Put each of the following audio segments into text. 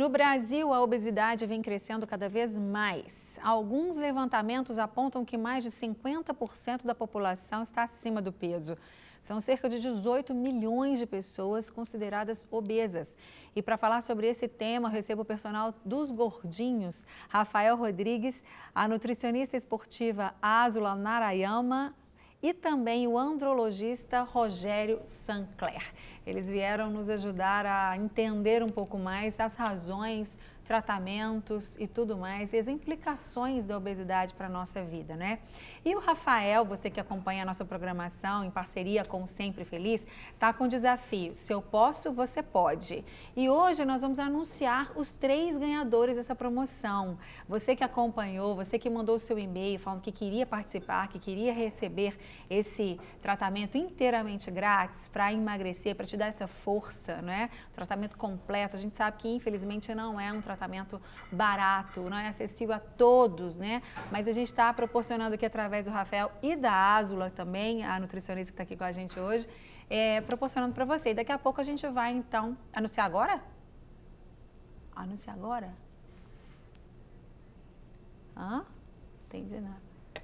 No Brasil, a obesidade vem crescendo cada vez mais. Alguns levantamentos apontam que mais de 50% da população está acima do peso. São cerca de 18 milhões de pessoas consideradas obesas. E para falar sobre esse tema, eu recebo o personal dos gordinhos, Rafael Rodrigues, a nutricionista esportiva Ásula Narayama e também o andrologista Rogério Sancler. Eles vieram nos ajudar a entender um pouco mais as razões, tratamentos e tudo mais, e as implicações da obesidade para a nossa vida, né? E o Rafael, você que acompanha a nossa programação em parceria com o Sempre Feliz, está com o desafio Se Eu Posso, Você Pode. E hoje nós vamos anunciar os 3 ganhadores dessa promoção. Você que acompanhou, você que mandou o seu e-mail falando que queria participar, que queria receber esse tratamento inteiramente grátis para emagrecer, para te dar essa força, né? Tratamento completo. A gente sabe que infelizmente não é um tratamento barato, não é acessível a todos, né? Mas a gente está proporcionando aqui através do Rafael e da Ásula também, a nutricionista que está aqui com a gente hoje, proporcionando para você. E daqui a pouco a gente vai então anunciar agora? Anunciar agora? Entendi nada.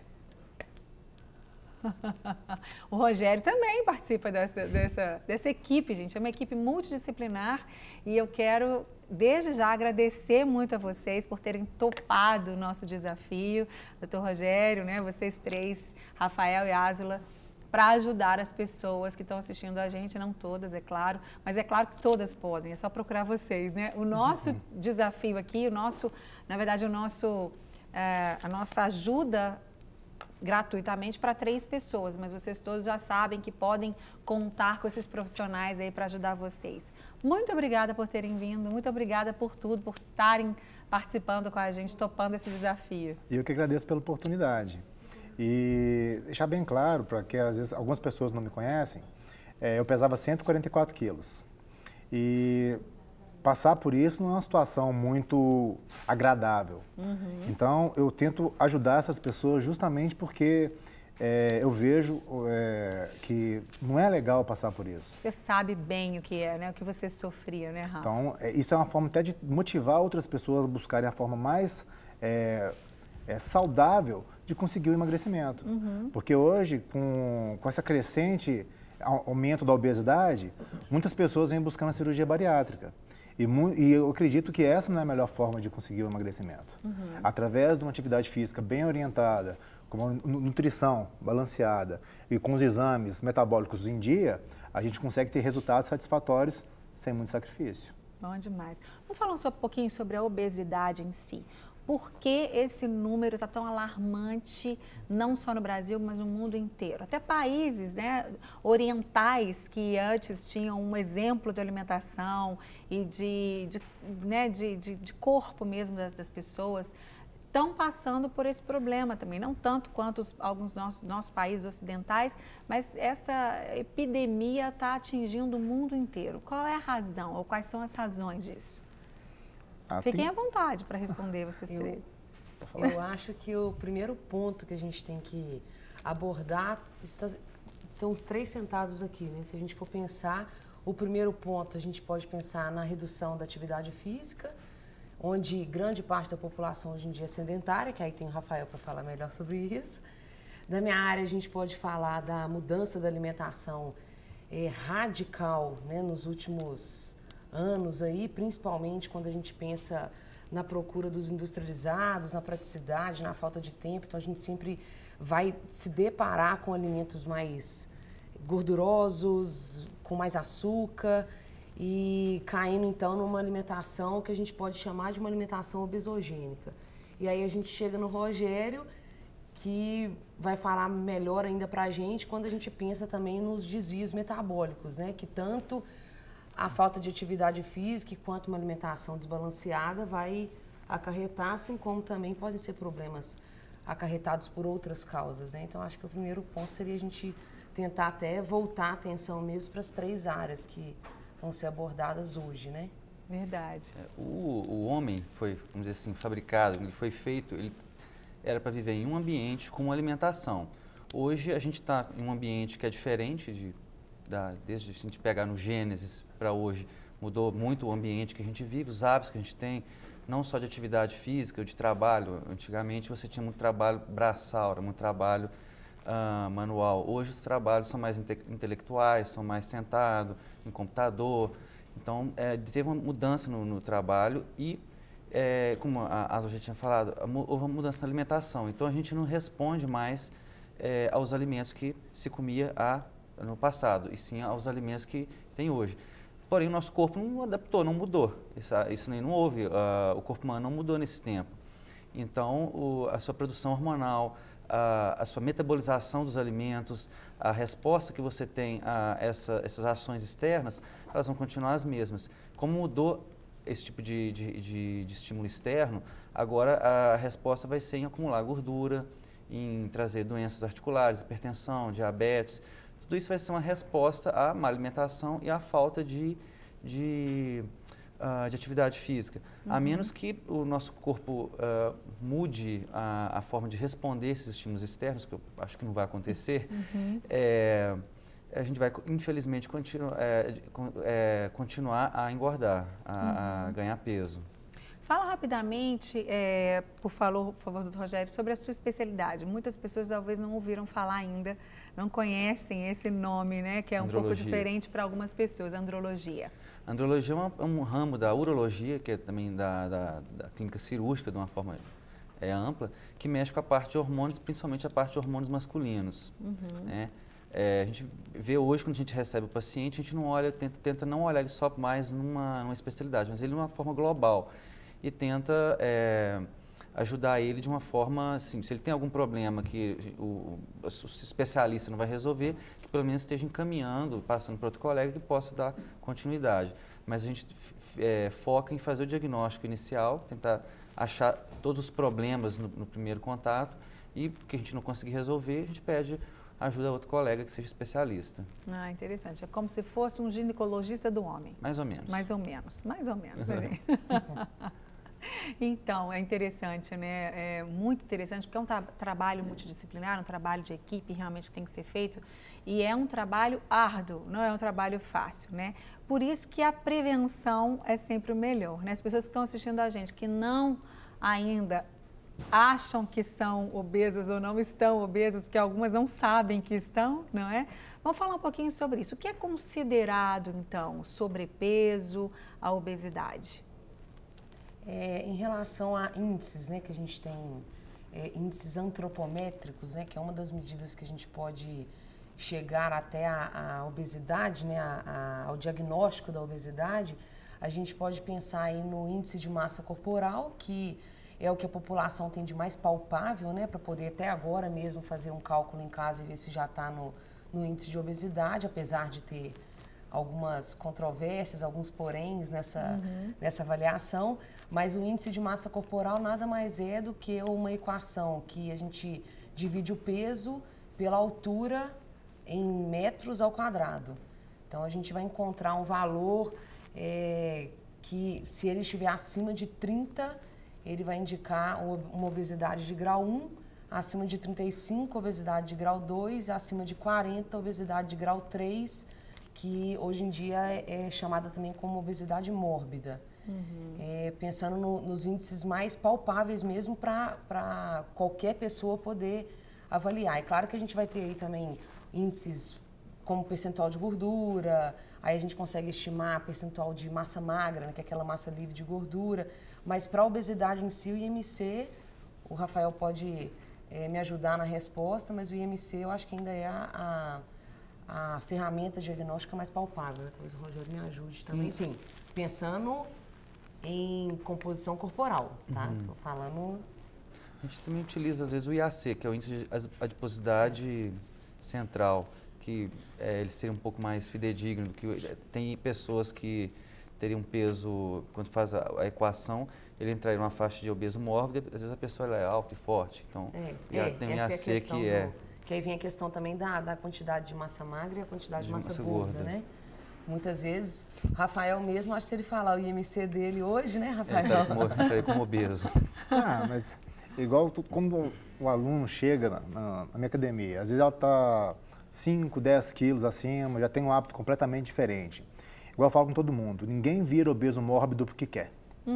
O Rogério também participa dessa equipe, gente. É uma equipe multidisciplinar e eu quero, desde já, agradecer muito a vocês por terem topado o nosso desafio. Doutor Rogério, né, vocês 3, Rafael e Ásula, para ajudar as pessoas que estão assistindo a gente, não todas, é claro, mas é claro que todas podem, é só procurar vocês, né? O nosso desafio aqui, a nossa ajuda gratuitamente para 3 pessoas, mas vocês todos já sabem que podem contar com esses profissionais aí para ajudar vocês. Muito obrigada por terem vindo, muito obrigada por tudo, por estarem participando com a gente, topando esse desafio. Eu que agradeço pela oportunidade. E deixar bem claro, para que às vezes algumas pessoas não me conhecem, eu pesava 144 quilos. E passar por isso não é uma situação muito agradável. Então, eu tento ajudar essas pessoas justamente porque eu vejo que não é legal passar por isso. Você sabe bem o que é, né? O que você sofria, né, Rafa? Então, isso é uma forma até de motivar outras pessoas a buscarem a forma mais saudável de conseguir o emagrecimento. Porque hoje, com essa crescente aumento da obesidade, muitas pessoas vêm buscando a cirurgia bariátrica. E eu acredito que essa não é a melhor forma de conseguir o emagrecimento. Através de uma atividade física bem orientada, com uma nutrição balanceada e com os exames metabólicos em dia, a gente consegue ter resultados satisfatórios sem muito sacrifício. Bom demais. Vamos falar um pouquinho sobre a obesidade em si. Por que esse número está tão alarmante, não só no Brasil, mas no mundo inteiro? Até países, né, orientais que antes tinham um exemplo de alimentação e de corpo mesmo das pessoas, estão passando por esse problema também. Não tanto quanto alguns nossos países ocidentais, mas essa epidemia está atingindo o mundo inteiro. Qual é a razão, ou quais são as razões disso? Fiquem à vontade para responder, vocês 3. Eu acho que o primeiro ponto que a gente tem que abordar, estão os 3 sentados aqui, né? Se a gente for pensar, o primeiro ponto a gente pode pensar na redução da atividade física, onde grande parte da população hoje em dia é sedentária, que aí tem o Rafael para falar melhor sobre isso. Da minha área a gente pode falar da mudança da alimentação radical, né, nos últimos anos aí, principalmente quando a gente pensa na procura dos industrializados, na praticidade, na falta de tempo. Então a gente sempre vai se deparar com alimentos mais gordurosos, com mais açúcar e caindo então numa alimentação que a gente pode chamar de uma alimentação obesogênica. E aí a gente chega no Rogério, que vai falar melhor ainda pra gente quando a gente pensa também nos desvios metabólicos, né, que tanto a falta de atividade física quanto uma alimentação desbalanceada vai acarretar, assim como também podem ser problemas acarretados por outras causas, né? Então, acho que o primeiro ponto seria a gente tentar até voltar a atenção mesmo para as 3 áreas que vão ser abordadas hoje, né? Verdade. O homem foi, vamos dizer assim, fabricado, ele foi feito, ele era para viver em um ambiente com alimentação. Hoje, a gente está em um ambiente que é diferente desde a gente pegar no Gênesis para hoje, mudou muito o ambiente que a gente vive, os hábitos que a gente tem, não só de atividade física, de trabalho. Antigamente você tinha muito trabalho braçal, era muito trabalho manual. Hoje os trabalhos são mais intelectuais, são mais sentados, em computador. Então, teve uma mudança no trabalho e, como a Asla já tinha falado, houve uma mudança na alimentação. Então, a gente não responde mais aos alimentos que se comia no passado, e sim aos alimentos que tem hoje. Porém, o nosso corpo não adaptou, não mudou. Isso nem não houve. O corpo humano não mudou nesse tempo. Então, a sua produção hormonal, a sua metabolização dos alimentos, a resposta que você tem a essas ações externas, elas vão continuar as mesmas. Como mudou esse tipo de estímulo externo, agora a resposta vai ser em acumular gordura, em trazer doenças articulares, hipertensão, diabetes. Tudo isso vai ser uma resposta à má alimentação e à falta de atividade física. A menos que o nosso corpo mude a forma de responder esses estímulos externos, que eu acho que não vai acontecer, a gente vai, infelizmente, continuar a engordar, a ganhar peso. Fala rapidamente, por favor, doutor Rogério, sobre a sua especialidade. Muitas pessoas talvez não ouviram falar ainda, não conhecem esse nome, né, que é um pouco diferente para algumas pessoas, andrologia. A andrologia é um ramo da urologia, que é também da clínica cirúrgica, de uma forma ampla, que mexe com a parte de hormônios, principalmente a parte de hormônios masculinos. Né? A gente vê hoje, quando a gente recebe o paciente, a gente não olha, tenta não olhar ele só mais numa especialidade, mas ele de uma forma global. E tenta ajudar ele de uma forma, assim, se ele tem algum problema que o especialista não vai resolver, que pelo menos esteja encaminhando, passando para outro colega que possa dar continuidade. Mas a gente foca em fazer o diagnóstico inicial, tentar achar todos os problemas no primeiro contato e, que a gente não conseguir resolver, a gente pede ajuda a outro colega que seja especialista. Ah, interessante. É como se fosse um ginecologista do homem. Mais ou menos. Mais ou menos, né, gente? Então, é interessante, né? É muito interessante, porque é um trabalho multidisciplinar, um trabalho de equipe realmente tem que ser feito, e é um trabalho árduo, não é um trabalho fácil, né? Por isso que a prevenção é sempre o melhor, né? As pessoas que estão assistindo a gente, que não ainda acham que são obesas ou não estão obesas, porque algumas não sabem que estão, não é? Vamos falar um pouquinho sobre isso. O que é considerado, então, sobrepeso, a obesidade? Em relação a índices, né, que a gente tem, índices antropométricos, né, que é uma das medidas que a gente pode chegar até a obesidade, né, ao diagnóstico da obesidade, a gente pode pensar aí no índice de massa corporal, que é o que a população tem de mais palpável, né, para poder até agora mesmo fazer um cálculo em casa e ver se já está no índice de obesidade, apesar de ter algumas controvérsias, alguns poréns nessa avaliação, mas o índice de massa corporal nada mais é do que uma equação que a gente divide o peso pela altura em metros ao quadrado. Então, a gente vai encontrar um valor que, se ele estiver acima de 30, ele vai indicar uma obesidade de grau 1, acima de 35, obesidade de grau 2, acima de 40, obesidade de grau 3, que hoje em dia é chamada também como obesidade mórbida. Pensando nos índices mais palpáveis mesmo para qualquer pessoa poder avaliar. É claro que a gente vai ter aí também índices como percentual de gordura, aí a gente consegue estimar percentual de massa magra, né, que é aquela massa livre de gordura, mas para a obesidade em si, o IMC, o Rafael pode me ajudar na resposta, mas o IMC eu acho que ainda é a ferramenta diagnóstica mais palpável. Talvez o Rogério me ajude também. Sim, pensando em composição corporal, tá? Estou falando... A gente também utiliza, às vezes, o IAC, que é o índice de adiposidade central, que ele seria um pouco mais fidedigno, que tem pessoas que teriam peso, quando faz a equação, ele entraria numa faixa de obeso mórbido, às vezes a pessoa ela é alta e forte. Então, tem o IAC que é... Que aí vem a questão também da quantidade de massa magra e a quantidade de massa gorda, né? Muitas vezes, Rafael mesmo, acho que se ele falar o IMC dele hoje, né, Rafael? Ele entraria como obeso. Mas igual quando o aluno chega na minha academia, às vezes ela está 5, 10 quilos acima, já tem um hábito completamente diferente. igual eu falo com todo mundo, ninguém vira obeso mórbido porque quer.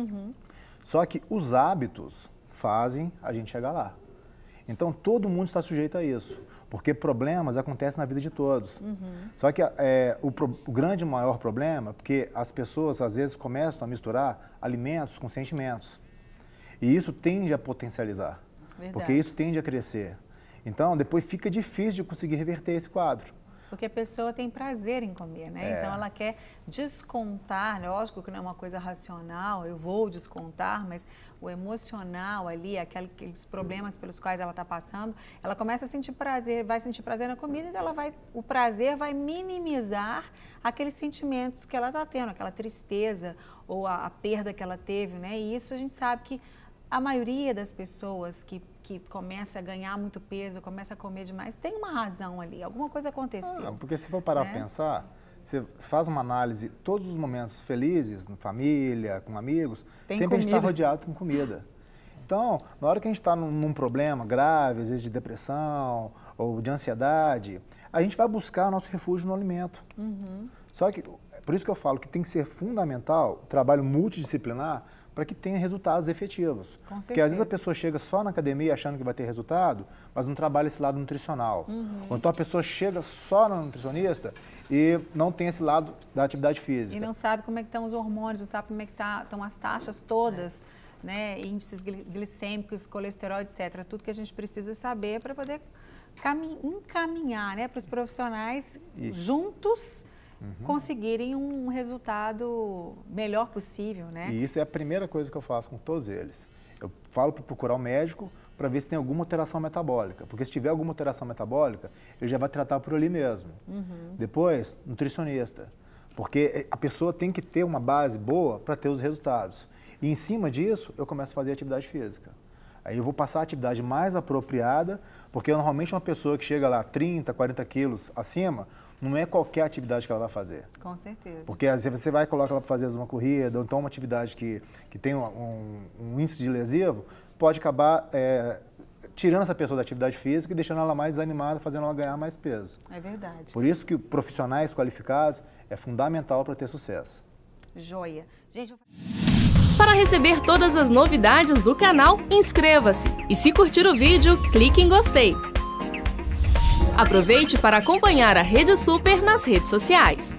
Só que os hábitos fazem a gente chegar lá. Então, todo mundo está sujeito a isso, porque problemas acontecem na vida de todos. Só que o grande maior problema é porque as pessoas, às vezes, começam a misturar alimentos com sentimentos. E isso tende a potencializar, porque isso tende a crescer. Então, depois fica difícil de conseguir reverter esse quadro. Porque a pessoa tem prazer em comer, né? Então, ela quer descontar, lógico que não é uma coisa racional, eu vou descontar, mas o emocional ali, aqueles problemas pelos quais ela está passando, ela começa a sentir prazer, vai sentir prazer na comida, então o prazer vai minimizar aqueles sentimentos que ela está tendo, aquela tristeza ou a perda que ela teve, né? E isso a gente sabe que a maioria das pessoas que começa a ganhar muito peso, começa a comer demais, tem uma razão ali, alguma coisa aconteceu. Porque se for parar para pensar, você faz uma análise, todos os momentos felizes, na família, com amigos, sempre a gente está rodeado com comida. Então, na hora que a gente está num problema grave, às vezes de depressão ou de ansiedade, a gente vai buscar o nosso refúgio no alimento. Só que, por isso que eu falo que tem que ser fundamental o trabalho multidisciplinar para que tenha resultados efetivos. Porque às vezes a pessoa chega só na academia achando que vai ter resultado, mas não trabalha esse lado nutricional. Ou então a pessoa chega só na nutricionista e não tem esse lado da atividade física. E não sabe como é que estão os hormônios, não sabe como é que estão as taxas todas, né? Índices glicêmicos, colesterol, etc. Tudo que a gente precisa saber para poder encaminhar, né, para os profissionais juntos conseguirem um resultado melhor possível, né? E isso é a primeira coisa que eu faço com todos eles. Eu falo para procurar um médico para ver se tem alguma alteração metabólica, porque se tiver alguma alteração metabólica, ele já vai tratar por ali mesmo. Depois, nutricionista, porque a pessoa tem que ter uma base boa para ter os resultados. E em cima disso, eu começo a fazer atividade física. Aí eu vou passar a atividade mais apropriada, porque normalmente uma pessoa que chega lá 30, 40 quilos acima, não é qualquer atividade que ela vai fazer. Com certeza. Porque às vezes você vai colocar ela para fazer uma corrida, ou então uma atividade que tem um índice de lesivo, pode acabar tirando essa pessoa da atividade física e deixando ela mais desanimada, fazendo ela ganhar mais peso. É verdade. Por isso que profissionais qualificados é fundamental para ter sucesso. Joia. Gente, para receber todas as novidades do canal, inscreva-se e se curtir o vídeo, clique em gostei. Aproveite para acompanhar a Rede Super nas redes sociais.